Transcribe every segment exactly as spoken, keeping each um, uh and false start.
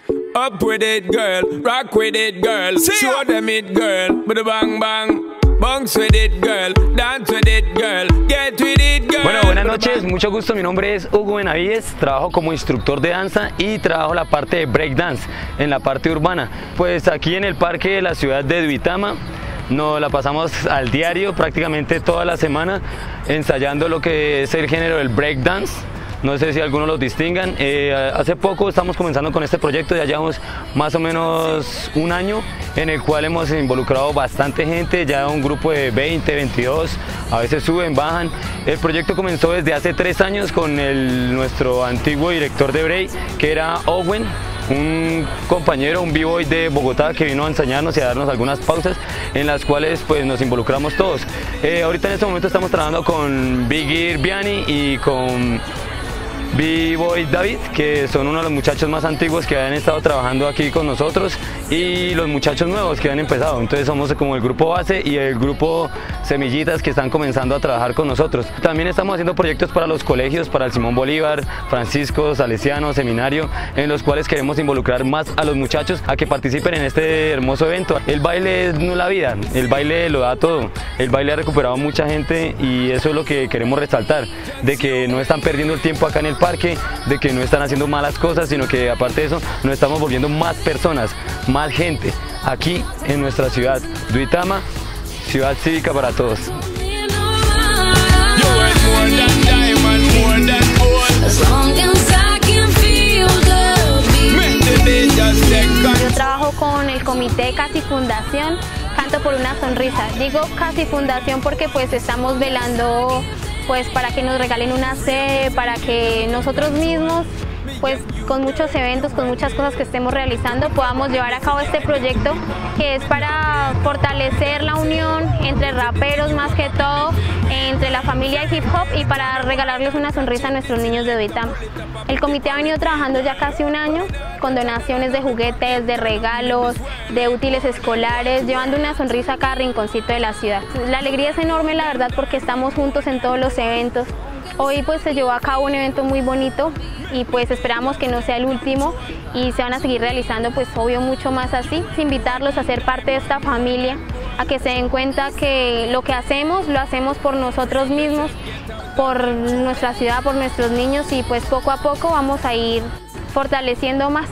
Up with it, girl. Rock with it, girl. Show them it, girl. But bang bang. Bounce with it, girl. Dance with it, girl. Get with it, girl. Bueno, buenas noches, mucho gusto. Mi nombre es Hugo Benavides. Trabajo como instructor de danza y trabajo la parte de breakdance en la parte urbana. Pues aquí en el parque de la ciudad de Duitama nos la pasamos al diario prácticamente toda la semana ensayando lo que es el género del breakdance. No sé si algunos los distingan. Eh, hace poco estamos comenzando con este proyecto, ya llevamos más o menos un año en el cual hemos involucrado bastante gente, ya un grupo de veinte, veintidós, a veces suben, bajan. El proyecto comenzó desde hace tres años con el, nuestro antiguo director de break, que era Owen, un compañero, un b-boy de Bogotá que vino a enseñarnos y a darnos algunas pausas en las cuales pues nos involucramos todos. Eh, ahorita en este momento estamos trabajando con Biggie Viani y con B-Boy David, que son uno de los muchachos más antiguos que han estado trabajando aquí con nosotros, y los muchachos nuevos que han empezado. Entonces somos como el grupo base y el grupo semillitas que están comenzando a trabajar con nosotros. También estamos haciendo proyectos para los colegios, para el Simón Bolívar, Francisco, Salesiano, Seminario, en los cuales queremos involucrar más a los muchachos a que participen en este hermoso evento. El baile es no la vida, el baile lo da todo. El baile ha recuperado mucha gente y eso es lo que queremos resaltar, de que no están perdiendo el tiempo acá en el parque, de que no están haciendo malas cosas, sino que aparte de eso nos estamos volviendo más personas, más gente aquí en nuestra ciudad. Duitama, ciudad cívica para todos. Yo trabajo con el comité Casi Fundación, Canto por una Sonrisa. Digo Casi Fundación porque pues estamos velando pues para que nos regalen una sede, para que nosotros mismos, pues con muchos eventos, con muchas cosas que estemos realizando, podamos llevar a cabo este proyecto que es para fortalecer la unión entre raperos más que todo, entre la familia de hip hop y para regalarles una sonrisa a nuestros niños de Duitama. El comité ha venido trabajando ya casi un año con donaciones de juguetes, de regalos, de útiles escolares, llevando una sonrisa a cada rinconcito de la ciudad. La alegría es enorme, la verdad, porque estamos juntos en todos los eventos. Hoy pues se llevó a cabo un evento muy bonito y pues esperamos que no sea el último y se van a seguir realizando pues obvio mucho más así. Invitarlos a ser parte de esta familia, a que se den cuenta que lo que hacemos lo hacemos por nosotros mismos, por nuestra ciudad, por nuestros niños, y pues poco a poco vamos a ir fortaleciendo más.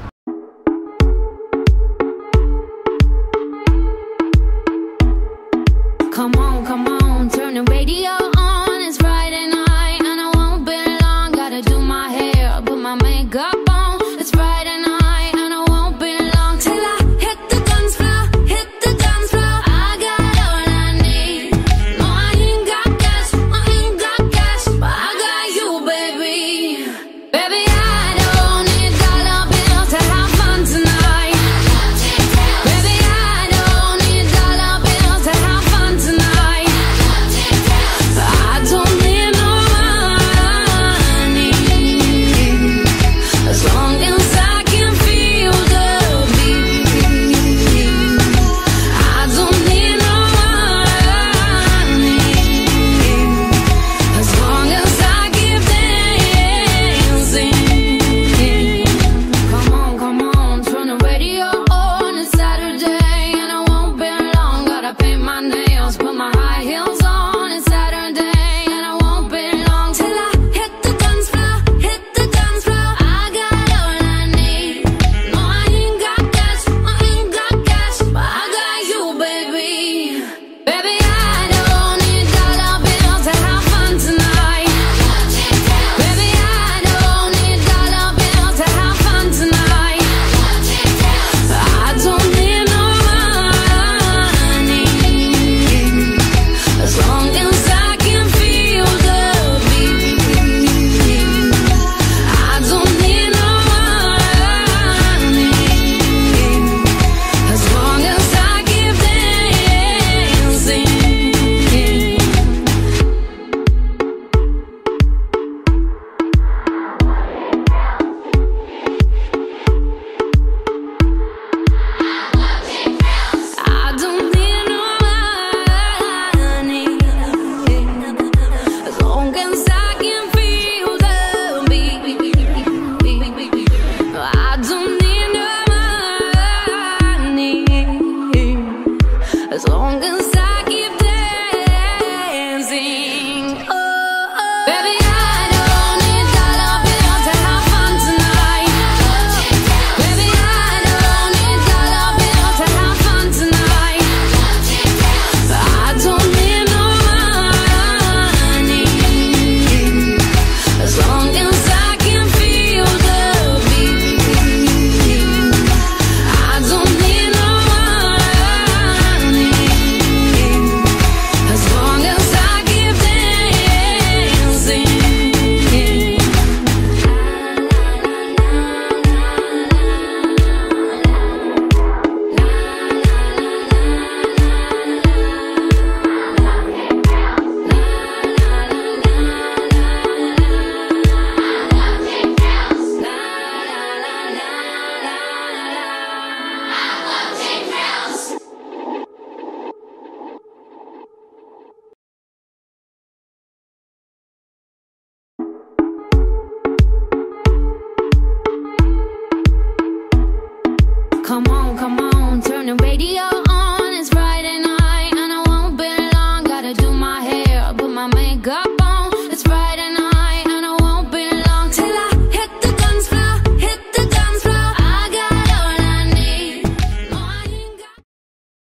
Come on, come on, turn the radio on, it's Friday night and I won't be long, gotta do my hair, put my makeup on, it's Friday night and I won't be long till I hit the dance floor, hit the dance floor, I got all I need, no I ain't got cash, I ain't got cash, but I got you baby, baby I don't need dollar bills to have fun tonight, baby I don't need dollar bills to have fun tonight, I don't need no money, as long as I can feel the beat, I don't need no money, as long as I keep dancing. Come on, come on, turn the radio on, it's Saturday and I won't be long, gotta paint my nails, put my high heels on, it's Saturday and I won't be long till I hit the dance floor, hit the dance floor, I got all I need, no I ain't got cash, I ain't got cash, but I got you baby, baby I don't need dollar bills to have fun tonight, baby I don't need dollar bills to have fun tonight, I don't need no money, as long as I can feel the beat, I don't need no money, as long as I keep dancing. I don't need no money, as long as I can feel the beat, I don't need It's Friday night.